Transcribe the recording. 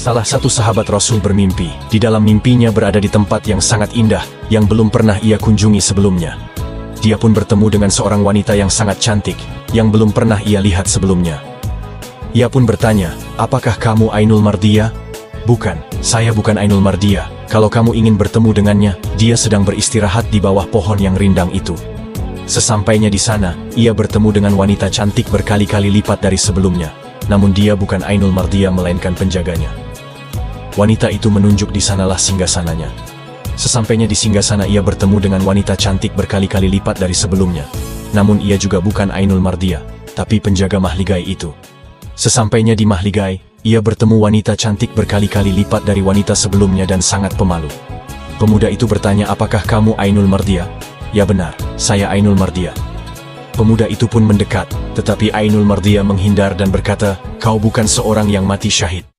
Salah satu sahabat Rasul bermimpi. Di dalam mimpinya berada di tempat yang sangat indah, yang belum pernah ia kunjungi sebelumnya. Dia pun bertemu dengan seorang wanita yang sangat cantik, yang belum pernah ia lihat sebelumnya. Ia pun bertanya, "Apakah kamu Ainul Mardiyah?" "Bukan, saya bukan Ainul Mardiyah. Kalau kamu ingin bertemu dengannya, dia sedang beristirahat di bawah pohon yang rindang itu." Sesampainya di sana, ia bertemu dengan wanita cantik berkali-kali lipat dari sebelumnya. Namun dia bukan Ainul Mardiyah melainkan penjaganya. Wanita itu menunjuk di sanalah singgasananya. Sesampainya di singgasana ia bertemu dengan wanita cantik berkali-kali lipat dari sebelumnya. Namun ia juga bukan Ainul Mardiyah, tapi penjaga Mahligai itu. Sesampainya di Mahligai, ia bertemu wanita cantik berkali-kali lipat dari wanita sebelumnya dan sangat pemalu. Pemuda itu bertanya, "Apakah kamu Ainul Mardiyah?" "Ya benar, saya Ainul Mardiyah." Pemuda itu pun mendekat, tetapi Ainul Mardiyah menghindar dan berkata, "Kau bukan seorang yang mati syahid.